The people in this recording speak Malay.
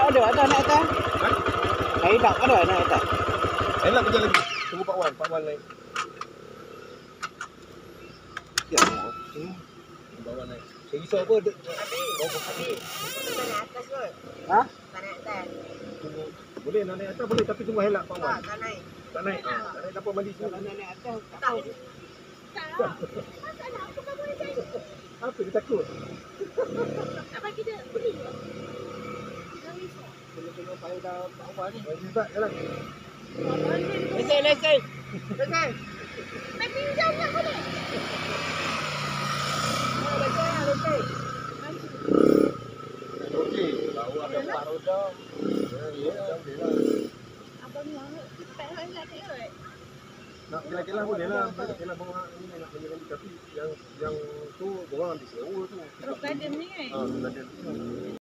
ada naik atas. Naik dak ada naik atas. Elak kerja lagi. Tunggu Pak Wan naik. Ya. Pak Wan naik. Saya risau apa? Abi. Kita naik atas kot. Ha? Tak naik atas. Tunggu. Boleh nak naik atas boleh tapi tunggu helak Pak Wan. Tak naik. Tak naik. Tak naik dapat mandi Kalau sini. naik atas Tak. Apa dia takut? Tak bagi dia beli ke? tengok payah dah Pak Wan ni. Mandi tak jalan. Lesen. Tak pinjam nak boleh? Lesen. Okey. Tahu ada Pak Roda. Ya, Abang ni orang tak nak kot. nak kira-kira boleh lah. Kira bawa ini nak mandi tapi yang tu orang ambil sewa tu. Rock garden ni kan? Ah, garden tu.